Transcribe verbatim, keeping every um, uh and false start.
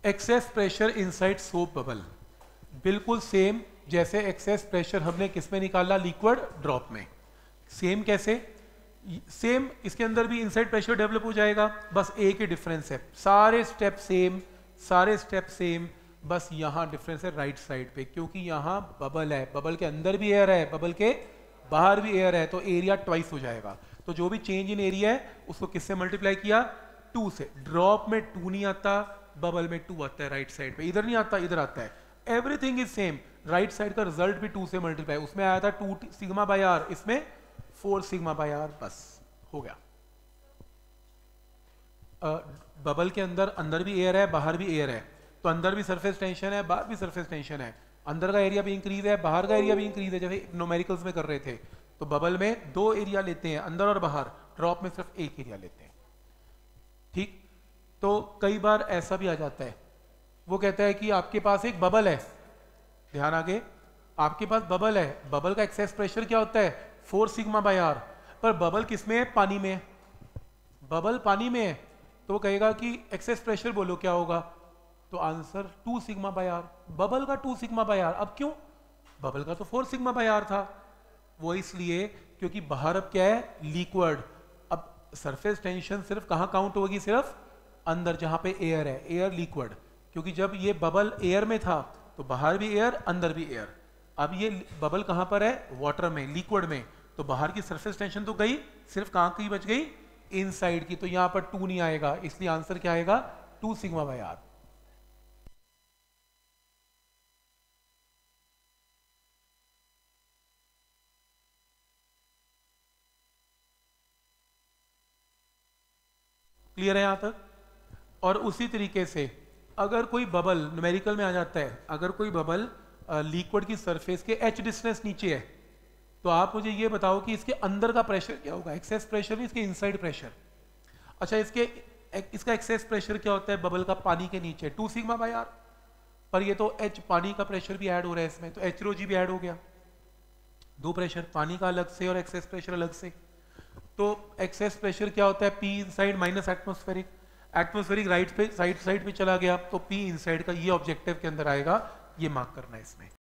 Access pressure inside soap bubble, बिल्कुल same जैसे excess pressure हमने किस में निकाला, लिक्विड ड्रॉप में। सेम कैसे, सेम इसके अंदर भी इनसाइड प्रेशर डेवलप हो जाएगा, बस एक ही डिफरेंस है, सारे स्टेप सेम, सारे स्टेप सेम, बस यहाँ डिफरेंस है राइट साइड पे, क्योंकि यहाँ बबल है, बबल के अंदर भी एयर है, बबल के बाहर भी एयर है, तो एरिया ट्वाइस हो जाएगा। तो जो भी चेंज इन एरिया है उसको किससे मल्टीप्लाई किया, टू से। ड्रॉप में टू नहीं आता, बबल में टू आता है राइट साइड पे, इधर नहीं आता, इधर आता है। Everything is same, right side का रिजल्ट भी टू से मल्टीप्लाई, उसमें आया था टू सिग्मा बाय आर, इसमें फोर सिग्मा बाय आर, बस हो गया। बबल के अंदर अंदर भी एयर है, बाहर भी एयर है, तो अंदर भी सरफेस टेंशन है, बाहर भी सरफेस टेंशन है, अंदर का एरिया भी इंक्रीज है, बाहर का एरिया भी इंक्रीज है, जैसे न्यूमेरिकल्स में कर रहे थे। तो बबल में दो एरिया लेते हैं, अंदर और बाहर, ड्रॉप में सिर्फ एक एरिया लेते हैं। ठीक, तो कई बार ऐसा भी आ जाता है, वो कहता है कि आपके पास एक बबल है, ध्यान आगे, आपके पास बबल है, बबल का एक्सेस प्रेशर क्या होता है, फोर सिग्मा बाय आर, पर बबल किसमें है, पानी में है, बबल पानी में है, तो वो कहेगा कि एक्सेस प्रेशर बोलो क्या होगा, तो answer two sigma by R, bubble का टू सिग्मा बाय आर। अब क्यों, बबल का तो फोर सिग्मा बाय आर था, वो इसलिए क्योंकि बाहर अब क्या है, लिक्विड। अब सरफेस टेंशन सिर्फ कहां काउंट होगी, सिर्फ अंदर जहां पे एयर है, एयर लिक्विड, क्योंकि जब ये बबल एयर में था तो बाहर भी एयर, अंदर भी एयर। अब ये बबल कहां पर है, वाटर में, लिक्विड में, तो बाहर की सरफेस टेंशन तो गई, सिर्फ कहां की बच गई, इनसाइड की, तो यहां पर टू नहीं आएगा, इसलिए आंसर क्या आएगा, two sigma by R. Clear है यहां तक। और उसी तरीके से अगर कोई बबल न्यूमेरिकल में आ जाता है, अगर कोई बबल लिक्विड की सरफेस के एच डिस्टेंस नीचे है, तो आप मुझे ये बताओ कि इसके अंदर का प्रेशर क्या होगा, एक्सेस प्रेशर नहीं, इसके इनसाइड प्रेशर। अच्छा, इसके इसका एक्सेस प्रेशर क्या होता है बबल का, पानी के नीचे, टू सिग्मा बाय आर, पर ये तो एच पानी का प्रेशर भी ऐड हो रहा है इसमें, तो एच रो जी भी ऐड हो गया, दो प्रेशर, पानी का अलग से और एक्सेस प्रेशर अलग से। तो एक्सेस प्रेशर क्या होता है, P inside minus atmospheric, atmospheric right पे साइड साइड पे चला गया, तो पी इनसाइड का ये ऑब्जेक्टिव के अंदर आएगा, ये मार्क करना है इसमें।